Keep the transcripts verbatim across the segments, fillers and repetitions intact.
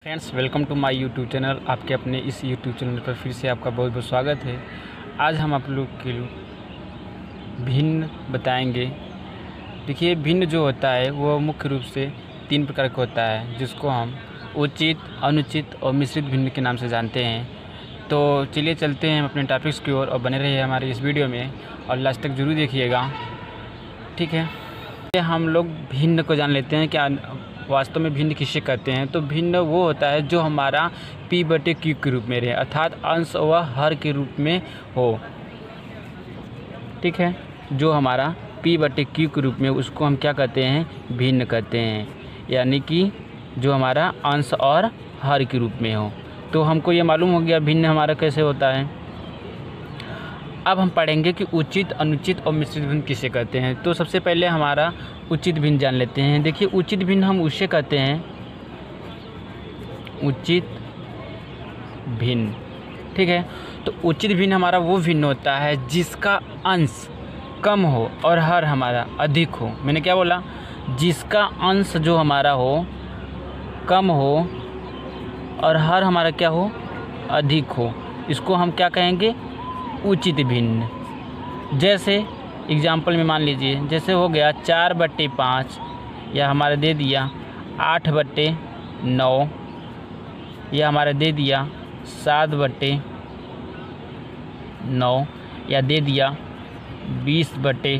Friends, welcome to my YouTube channel. आपके अपने इस यूट्यूब चैनल पर फिर से आपका बहुत बहुत स्वागत है। आज हम आप लोग के लिए भिन्न बताएंगे। देखिए, भिन्न जो होता है वो मुख्य रूप से तीन प्रकार का होता है, जिसको हम उचित, अनुचित और मिश्रित भिन्न के नाम से जानते हैं। तो चलिए चलते हैं अपने टॉपिक्स की ओर और बने रहिए हमारे इस वीडियो में और लास्ट तक ज़रूर देखिएगा, ठीक है। हम लोग भिन्न को जान लेते हैं क्या वास्तव में भिन्न किसे कहते हैं। तो भिन्न वो होता है जो हमारा पी बटे क्यू के रूप में रहे, अर्थात अंश व हर के रूप में हो, ठीक है। जो हमारा पी बटे क्यू के रूप में, उसको हम क्या कहते हैं, भिन्न कहते हैं, यानी कि जो हमारा अंश और हर के रूप में हो। तो हमको ये मालूम हो गया भिन्न हमारा कैसे होता है। अब हम पढ़ेंगे कि उचित, अनुचित और मिश्रित भिन्न किसे कहते हैं। तो सबसे पहले हमारा उचित भिन्न जान लेते हैं। देखिए, उचित भिन्न हम उसे कहते हैं, उचित भिन्न, ठीक है। तो उचित भिन्न हमारा वो भिन्न होता है जिसका अंश कम हो और हर हमारा अधिक हो। मैंने क्या बोला, जिसका अंश जो हमारा हो कम हो और हर हमारा क्या हो, अधिक हो, इसको हम क्या कहेंगे, उचित भिन्न। जैसे एग्जाम्पल में मान लीजिए, जैसे हो गया चार बट्टे पाँच, या हमारा दे दिया आठ बट्टे नौ, या हमारा दे दिया सात बट्टे नौ, या दे दिया बीस बट्टे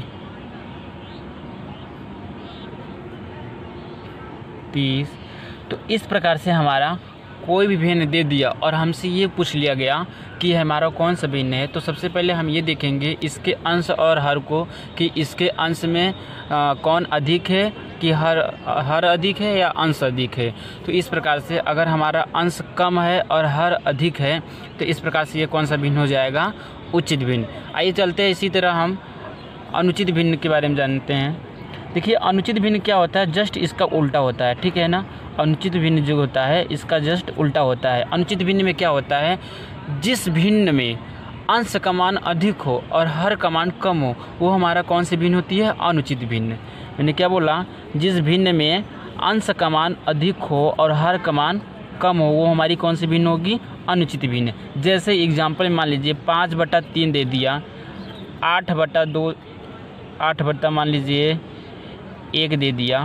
तीस। तो इस प्रकार से हमारा कोई भी भिन्न दे दिया और हमसे ये पूछ लिया गया कि हमारा कौन सा भिन्न है। तो सबसे पहले हम ये देखेंगे इसके अंश और हर को, कि इसके अंश में आ, कौन अधिक है, कि हर हर अधिक है या अंश अधिक है। तो इस प्रकार से अगर हमारा अंश कम है और हर अधिक है, तो इस प्रकार से ये कौन सा भिन्न हो जाएगा, उचित भिन्न। आइए चलते हैं, इसी तरह हम अनुचित भिन्न के बारे में जानते हैं। देखिए, अनुचित भिन्न क्या होता है, जस्ट इसका उल्टा होता है, ठीक है ना। अनुचित भिन्न जो होता है इसका जस्ट उल्टा होता है। अनुचित भिन्न में क्या होता है, जिस भिन्न में अंश का मान अधिक हो और हर का मान कम हो, वो हमारा कौन सी भिन्न होती है, अनुचित भिन्न। मैंने क्या बोला, जिस भिन्न में अंश का मान अधिक हो और हर का मान कम हो, वो हमारी कौन सी भिन्न होगी, अनुचित भिन्न। जैसे एग्जाम्पल मान लीजिए पाँच बटा तीन दे दिया, आठ बटा दो, आठ बटा मान लीजिए एक दे दिया,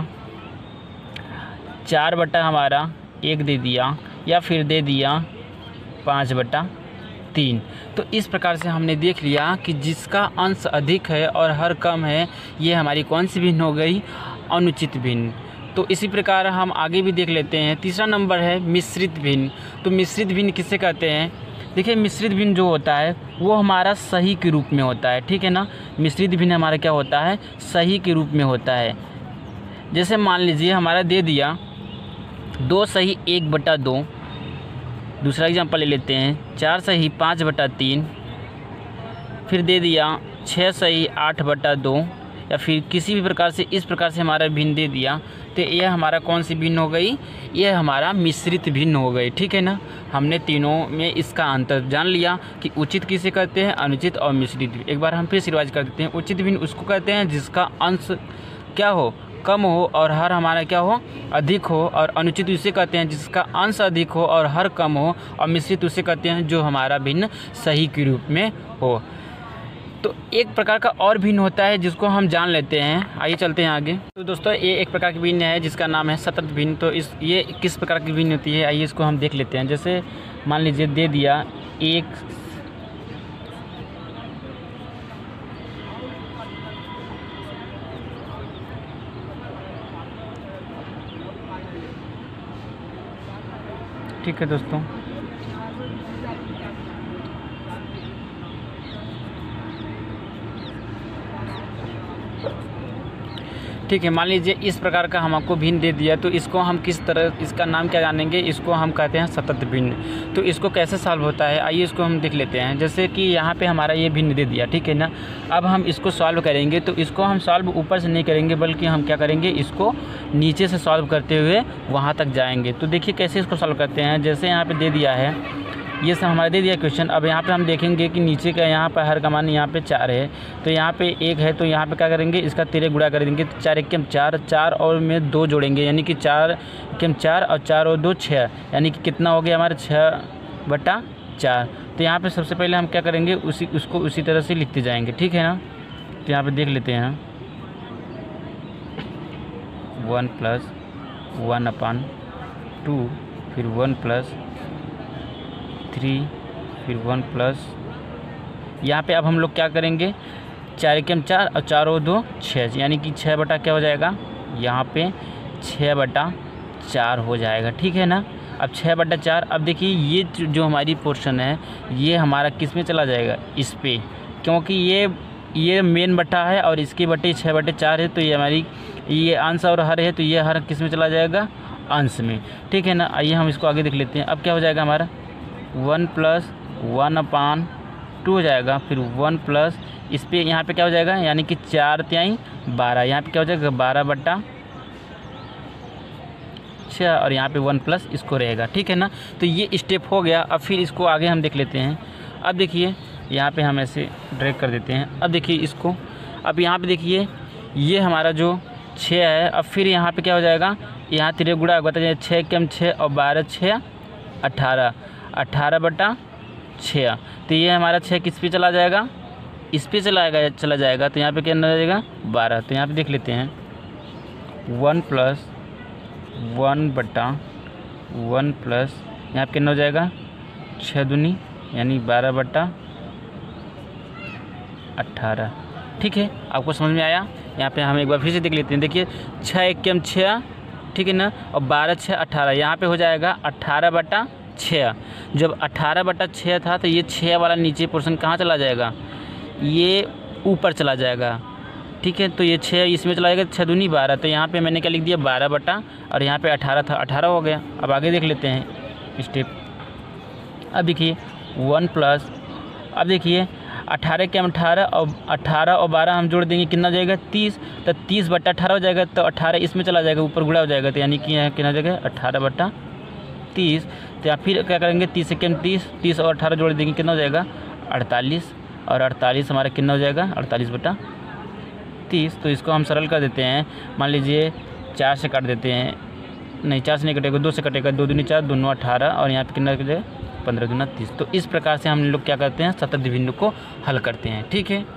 चार बटा हमारा एक दे दिया, या फिर दे दिया पाँच बटा तीन। तो इस प्रकार से हमने देख लिया कि जिसका अंश अधिक है और हर कम है, ये हमारी कौन सी भिन्न हो गई, अनुचित भिन्न। तो इसी प्रकार हम आगे भी देख लेते हैं। तीसरा नंबर है मिश्रित भिन्न। तो मिश्रित भिन्न किसे कहते हैं। देखिए, मिश्रित भिन्न जो होता है वो हमारा सही के रूप में होता है, ठीक है ना। मिश्रित भिन्न हमारा क्या होता है, सही के रूप में होता है। जैसे मान लीजिए हमारा दे दिया दो सही एक बटा दो, दूसरा एग्जाम्पल ले लेते हैं, चार सही पाँच बटा तीन, फिर दे दिया छः सही आठ बटा दो, या फिर किसी भी प्रकार से इस प्रकार से हमारा भिन्न दे दिया, तो यह हमारा कौन सी भिन्न हो गई, यह हमारा मिश्रित भिन्न हो गई, ठीक है ना। हमने तीनों में इसका अंतर जान लिया कि उचित किसे कहते हैं, अनुचित और मिश्रित। एक बार हम फिर से रिवाइज कर देते हैं। उचित भिन्न उसको कहते हैं जिसका अंश क्या हो, कम हो और हर हमारा क्या हो, अधिक हो। और अनुचित उसे कहते हैं जिसका अंश अधिक हो और हर कम हो। और मिश्रित उसे कहते हैं जो हमारा भिन्न सही के रूप में हो। तो एक प्रकार का और भिन्न होता है जिसको हम जान लेते हैं। आइए चलते हैं आगे। तो दोस्तों, ये एक प्रकार की भिन्न है जिसका नाम है सतत भिन्न। तो इस ये किस प्रकार की भिन्न होती है, आइए इसको हम देख लेते हैं। जैसे मान लीजिए दे दिया एक ठीक है दोस्तों, ठीक है। मान लीजिए इस प्रकार का हम आपको भिन्न दे दिया, तो इसको हम किस तरह, इसका नाम क्या जानेंगे, इसको हम कहते हैं सतत भिन्न। तो इसको कैसे सॉल्व होता है, आइए इसको हम देख लेते हैं। जैसे कि यहाँ पे हमारा ये भिन्न दे दिया, ठीक है ना। अब हम इसको सॉल्व करेंगे, तो इसको हम सॉल्व ऊपर से नहीं करेंगे, बल्कि हम क्या करेंगे, इसको नीचे से सॉल्व करते हुए वहाँ तक जाएंगे। तो देखिए कैसे इसको सॉल्व करते हैं। जैसे यहाँ पर दे दिया है ये सब हमारा दे दिया क्वेश्चन। अब यहाँ पे हम देखेंगे कि नीचे का यहाँ पर हर का मान यहाँ पे चार है, तो यहाँ पे एक है, तो यहाँ पे क्या करेंगे, इसका तिरक गुणा कर देंगे। तो चार एक के हम चार, चार और में दो जोड़ेंगे, यानी कि चार के हम चार और चार और दो छः, यानी कि कितना हो गया हमारा छः बटा चार। तो यहाँ पे सबसे पहले हम क्या करेंगे, उसी उसको उसी तरह से लिखते जाएंगे, ठीक है ना। तो यहाँ पे देख लेते हैं, one plus one upon two, फिर वन प्लस थ्री, फिर वन प्लस, यहाँ पे अब हम लोग क्या करेंगे, चार के हम चार और चार और दो छः, यानी कि छः बटा क्या हो जाएगा, यहाँ पे छः बटा चार हो जाएगा, ठीक है ना। अब छः बटा चार, अब देखिए ये जो हमारी पोर्शन है ये हमारा किस में चला जाएगा, इस पे, क्योंकि ये ये मेन बटा है और इसके बटे छः बटे चार है, तो ये हमारी ये अंश और हर है, तो ये हर किस में चला जाएगा, अंश में, ठीक है ना। आइए हम इसको आगे देख लेते हैं। अब क्या हो जाएगा हमारा, one plus one upon two हो जाएगा, फिर वन प्लस इस पर यहाँ पे क्या हो जाएगा, यानी कि चार त्याई बारह, यहाँ पे क्या हो जाएगा बारह बटा छः, और यहाँ पे वन प्लस इसको रहेगा, ठीक है ना। तो ये स्टेप हो गया। अब फिर इसको आगे हम देख लेते हैं। अब देखिए यहाँ पे हम ऐसे ड्रैग कर देते हैं। अब देखिए इसको, अब यहाँ पे देखिए ये हमारा जो छः है, अब फिर यहाँ पे क्या हो जाएगा, यहाँ तिरक गुणा होगा, तो छः के हम छः और बारह छः अट्ठारह, अट्ठारह बटा छः, तो ये हमारा छः किस पे चला जाएगा, इस पे चला जाएगा चला जाएगा तो यहाँ पे क्या हो जाएगा बारह। तो यहाँ पे देख लेते हैं, वन प्लस वन बटा वन प्लस यहाँ पे कितना हो जाएगा, छः दूनी यानी बारह बटा अट्ठारह, ठीक है। आपको समझ में आया। यहाँ पे हम एक बार फिर से देख लेते हैं। देखिए छः एक के हम छः, ठीक है ना, और बारह छः अट्ठारह, यहाँ पे हो जाएगा अट्ठारह बटा छः। जब अट्ठारह बटा छः था तो ये छः वाला नीचे पोर्शन कहाँ चला जाएगा, ये ऊपर चला जाएगा, ठीक है। तो ये छः इसमें चला जाएगा, छः दूनी बारह, तो यहाँ पे मैंने क्या लिख दिया बारह बटा, और यहाँ पे अठारह था, अठारह हो गया। अब आगे देख लेते हैं स्टेप। अब देखिए वन प्लस, अब देखिए अठारह के हम अठारह और अठारह और बारह हम जोड़ देंगे, कितना हो जाएगा तीस, तो तीस बटा अठारह हो जाएगा, तो अठारह इसमें चला जाएगा, ऊपर गुणा हो जाएगा, तो यानी कि यहाँ कितना हो जाएगा अठारह बटा तीस। तो यहाँ फिर क्या करेंगे, तीस से हम तीस, तीस और अठारह जोड़ देंगे, कितना हो जाएगा अड़तालीस, और अड़तालीस हमारा कितना हो जाएगा अड़तालीस बटा तीस। तो इसको हम सरल कर देते हैं। मान लीजिए चार से काट देते हैं, नहीं चार से नहीं कटेगा, दो से कटेगा, दो दूनी चार, दोनों अठारह, और यहाँ पे कितना हो जाएगा पंद्रह दूना तीस। तो इस प्रकार से हम लोग क्या करते हैं, सतत भिन्न को हल करते हैं, ठीक है।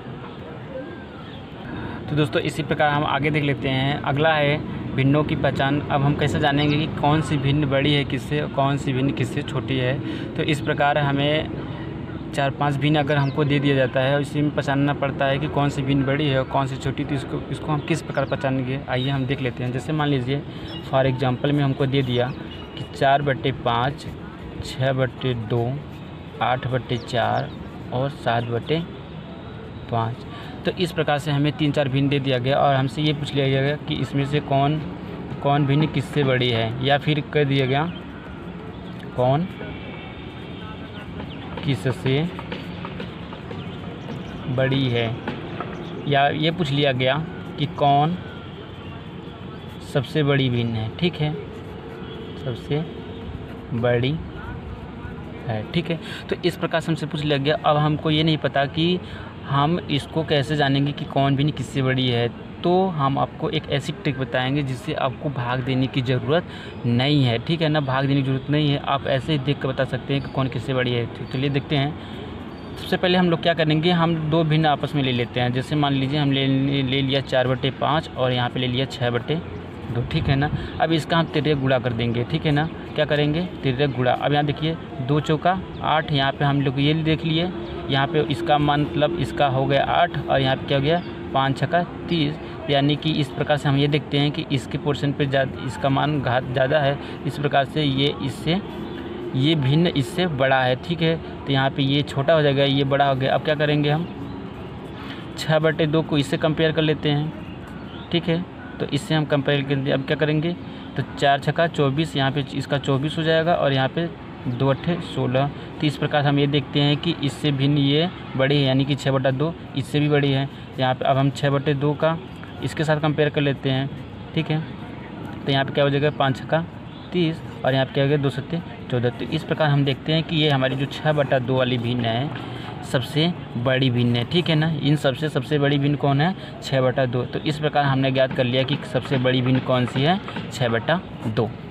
तो दोस्तों इसी प्रकार हम आगे देख लेते हैं। अगला है भिन्नों की पहचान। अब हम कैसे जानेंगे कि कौन सी भिन्न बड़ी है किससे, कौन सी भिन्न किससे छोटी है। तो इस प्रकार हमें चार पांच भिन्न अगर हमको दे दिया जाता है और इसी में पहचानना पड़ता है कि कौन सी भिन्न बड़ी है और कौन सी छोटी, तो इसको इसको हम किस प्रकार पहचानेंगे, आइए हम देख लेते हैं। जैसे मान लीजिए फॉर एग्जांपल में हमको दे दिया कि चार बटे पाँच, छः बटे दो, आठ बटे चार और सात बटे पाँच। तो इस प्रकार से हमें तीन चार भिन्न दे दिया गया और हमसे ये पूछ लिया गया कि इसमें से कौन कौन भिन्न किससे बड़ी है, या फिर कह दिया गया कौन किससे बड़ी है, या ये पूछ लिया गया कि कौन सबसे बड़ी भिन्न है, ठीक है, सबसे बड़ी है, ठीक है। तो इस प्रकार से हमसे पूछ लिया गया। अब हमको ये नहीं पता कि हम इसको कैसे जानेंगे कि कौन भिन्न किससे बड़ी है, तो हम आपको एक ऐसी ट्रिक बताएंगे जिससे आपको भाग देने की ज़रूरत नहीं है, ठीक है ना। भाग देने की ज़रूरत नहीं है, आप ऐसे ही देख कर बता सकते हैं कि कौन किससे बड़ी है। तो चलिए देखते हैं। सबसे पहले हम लोग क्या करेंगे, हम दो भिन्न आपस में ले लेते हैं। जैसे मान लीजिए हम ले ले लिया चार बटे पाँच और यहाँ पे ले लिया छः बटे दो, ठीक है ना। अब इसका हम तिर्यक गुणा कर देंगे, ठीक है ना। क्या करेंगे, तिर्यक गुणा। अब यहाँ देखिए दो चौका आठ, यहाँ पे हम लोग ये देख लिए, यहाँ पे इसका मतलब इसका हो गया आठ, और यहाँ पे क्या हो गया पाँच छक्का तीस, यानी कि इस प्रकार से हम ये देखते हैं कि इसके पोर्शन पे ज़्यादा इसका मान घात ज़्यादा है। इस प्रकार से ये इससे ये भिन्न इससे बड़ा है, ठीक है। तो यहाँ पे ये छोटा हो जाएगा, ये बड़ा हो गया। अब क्या करेंगे, हम छः बटे दो को इससे कंपेयर कर लेते हैं, ठीक है। तो इससे हम कंपेयर करेंगे। अब क्या करेंगे, तो चार छक्का चौबीस, यहाँ पे इसका चौबीस हो जाएगा, और यहाँ पे दो अट्ठे सोलह। तो इस प्रकार हम ये देखते हैं कि इससे भिन्न ये बड़ी है, यानी कि छः बटा दो इससे भी बड़ी है। यहाँ पे अब हम छः बटे दो का इसके साथ कंपेयर कर लेते हैं, ठीक है। तो यहाँ पे क्या हो जाएगा, पाँच छक्का तीस और यहाँ पे क्या हो गया दो सत्ते चौदह। तो इस प्रकार हम देखते हैं कि ये हमारी जो छः बटा दो वाली भिन्न है सबसे बड़ी भिन्न है, ठीक है ना। इन सबसे सबसे बड़ी भिन्न कौन है, छः बटा दो। तो इस प्रकार हमने ज्ञात कर लिया कि सबसे बड़ी भिन्न कौन सी है, छः बटा दो।